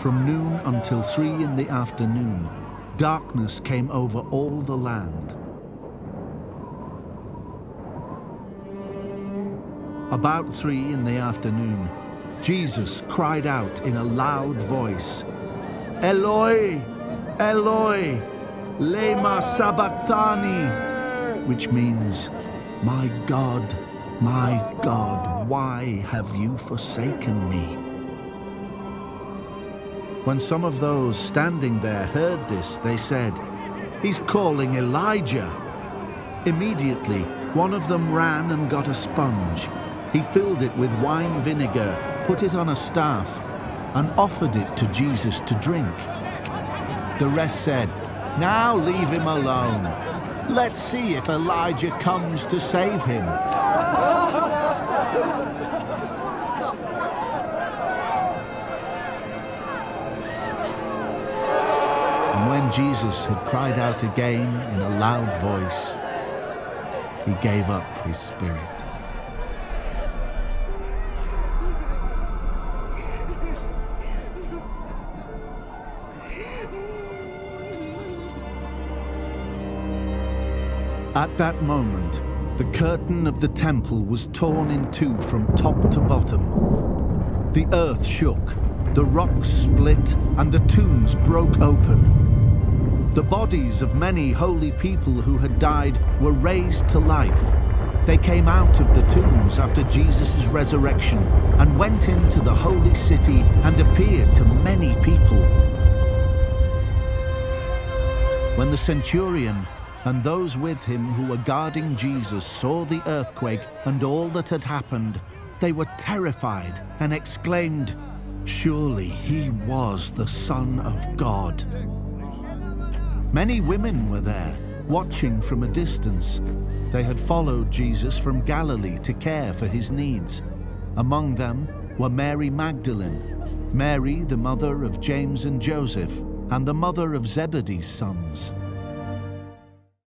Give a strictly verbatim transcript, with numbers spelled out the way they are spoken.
From noon until three in the afternoon, darkness came over all the land. About three in the afternoon, Jesus cried out in a loud voice, "Eloi, Eloi, lema sabachthani," which means, "My God, my God, why have you forsaken me?" When some of those standing there heard this, they said, "He's calling Elijah." Immediately, one of them ran and got a sponge. He filled it with wine vinegar, put it on a staff, and offered it to Jesus to drink. The rest said, "Now leave him alone. Let's see if Elijah comes to save him." And when Jesus had cried out again in a loud voice, he gave up his spirit. At that moment, the curtain of the temple was torn in two from top to bottom. The earth shook, the rocks split, and the tombs broke open. The bodies of many holy people who had died were raised to life. They came out of the tombs after Jesus' resurrection and went into the holy city and appeared to many people. When the centurion and those with him who were guarding Jesus saw the earthquake and all that had happened, they were terrified and exclaimed, "Surely he was the Son of God." Many women were there, watching from a distance. They had followed Jesus from Galilee to care for his needs. Among them were Mary Magdalene, Mary, the mother of James and Joseph, and the mother of Zebedee's sons.